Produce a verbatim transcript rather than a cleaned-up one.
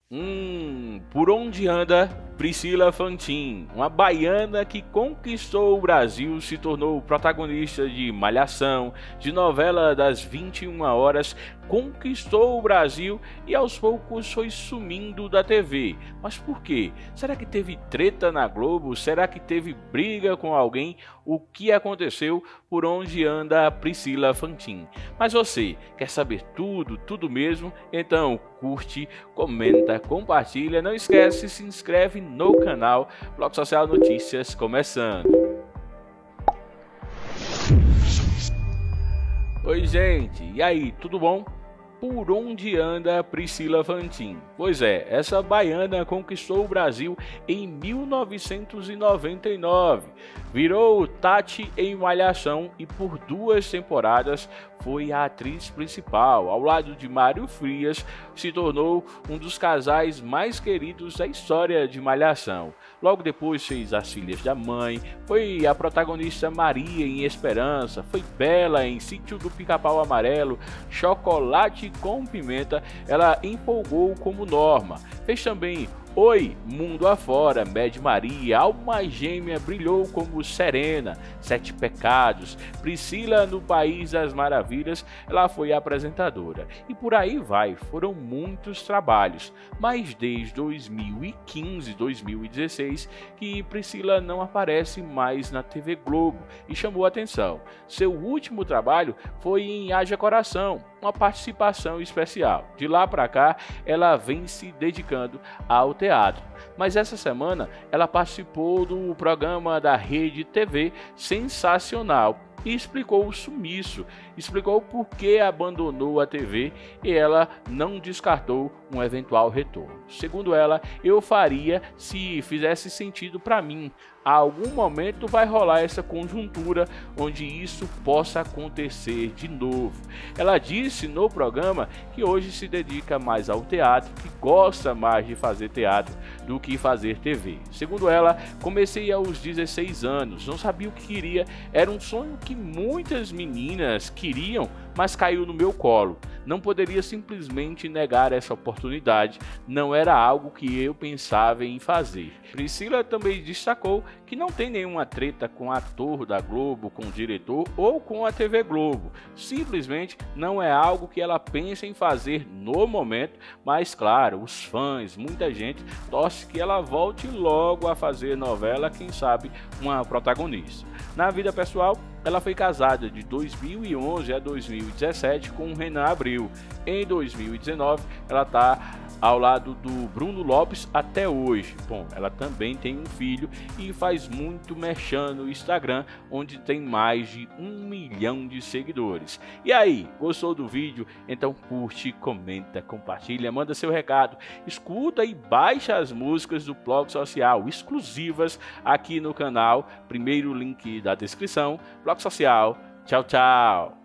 Hum, por onde anda Priscila Fantin? Uma baiana que conquistou o Brasil, se tornou protagonista de Malhação, de novela das vinte e uma horas, conquistou o Brasil e aos poucos foi sumindo da T V. Mas por quê? Será que teve treta na Globo? Será que teve briga com alguém? O que aconteceu? Por onde anda Priscila Fantin? Mas você quer saber tudo, tudo mesmo? Então curte, comenta, compartilha, não esquece, se inscreve no canal Bloco Social Notícias começando. Oi gente, e aí, tudo bom? Por onde anda Priscila Fantin? Pois é, essa baiana conquistou o Brasil em mil novecentos e noventa e nove, virou Tati em Malhação e por duas temporadas foi a atriz principal. Ao lado de Mário Frias, se tornou um dos casais mais queridos da história de Malhação. Logo depois fez As Filhas da Mãe, foi a protagonista Maria em Esperança, foi Bela em Sítio do Pica-Pau Amarelo, Chocolate com Pimenta, ela empolgou como Norma. Fez também Oi, Mundo Afora, Mad Maria, Alma Gêmea brilhou como Serena, Sete Pecados, Priscila no País das Maravilhas, ela foi apresentadora. E por aí vai, foram muitos trabalhos, mas desde dois mil e quinze, dois mil e dezesseis que Priscila não aparece mais na T V Globo e chamou atenção. Seu último trabalho foi em Haja Coração, uma participação especial. De lá para cá, ela vem se dedicando ao teatro. Mas essa semana ela participou do programa da Rede T V Sensacional e explicou o sumiço, explicou por que abandonou a T V e ela não descartou um eventual retorno. Segundo ela, eu faria se fizesse sentido para mim. A algum momento vai rolar essa conjuntura onde isso possa acontecer de novo. Ela disse no programa que hoje se dedica mais ao teatro, que gosta mais de fazer teatro do que fazer T V. Segundo ela, comecei aos dezesseis anos, não sabia o que queria, era um sonho que muitas meninas queriam, mas caiu no meu colo. Não poderia simplesmente negar essa oportunidade, não era algo que eu pensava em fazer. Priscila também destacou que não tem nenhuma treta com ator da Globo, com o diretor ou com a T V Globo. Simplesmente não é algo que ela pensa em fazer no momento, mas claro, os fãs, muita gente torce que ela volte logo a fazer novela, quem sabe uma protagonista. Na vida pessoal, ela foi casada de dois mil e onze a dois mil e dezessete com Renan Abreu. Em dois mil e dezenove, ela está ao lado do Bruno Lopes até hoje. Bom, ela também tem um filho e faz muito merchan no Instagram, onde tem mais de um milhão de seguidores. E aí, gostou do vídeo? Então curte, comenta, compartilha, manda seu recado, escuta e baixa as músicas do Bloco Social exclusivas aqui no canal. Primeiro link da descrição. Bloco Social. Tchau, tchau.